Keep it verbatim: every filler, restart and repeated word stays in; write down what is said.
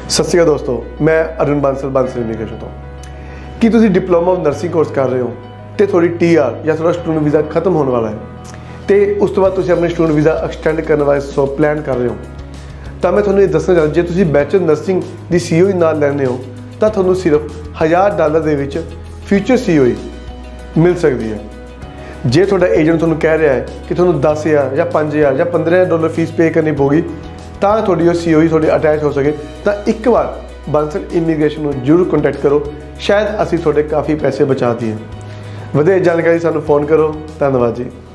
सत श्री अकाल दोस्तों, मैं अरुण बांसल बांसल इमीग्रेशन तो कि तुसी डिप्लोमा ऑफ नर्सिंग कोर्स कर रहे हो तो थोड़ी टी आर या थोड़ा स्टूडेंट वीज़ा खत्म होने वाला है तो उस तो बाद तुसी अपने स्टूडेंट वीज़ा एक्सटेंड करने वास्ते सो प्लान कर रहे हो तो मैं थोड़ा ये दसना चाहता जे तुसी बैचलर नर्सिंग की सी ओ ई नाल लैंदे हो तो थोड़ा सिर्फ हज़ार डॉलर दे विच फ्यूचर सी ओ ई मिल सकती है। जे थोड़ा एजेंट थोड़ा कह रहा है कि थोड़ा दस हज़ार या पाँच हज़ार या पंद्रह हज़ार डॉलर फीस पे करनी पवेगी ਤਾਂ ਤੁਹਾਡੀ ਉਹ ਸੀ ਓ ਈ ਤੁਹਾਡੀ ਅਟੈਚ ਹੋ ਸਕੇ ਤਾਂ ਇੱਕ ਵਾਰ ਬਾਂਸਲ ਇਮੀਗ੍ਰੇਸ਼ਨ ਨੂੰ ਜ਼ਰੂਰ ਕੰਟੈਕਟ ਕਰੋ, ਸ਼ਾਇਦ ਅਸੀਂ ਤੁਹਾਡੇ ਕਾਫੀ ਪੈਸੇ ਬਚਾ ਦਈਏ। ਵਧੇਰੇ ਜਾਣਕਾਰੀ ਸਾਨੂੰ ਫੋਨ ਕਰੋ। ਧੰਨਵਾਦ ਜੀ।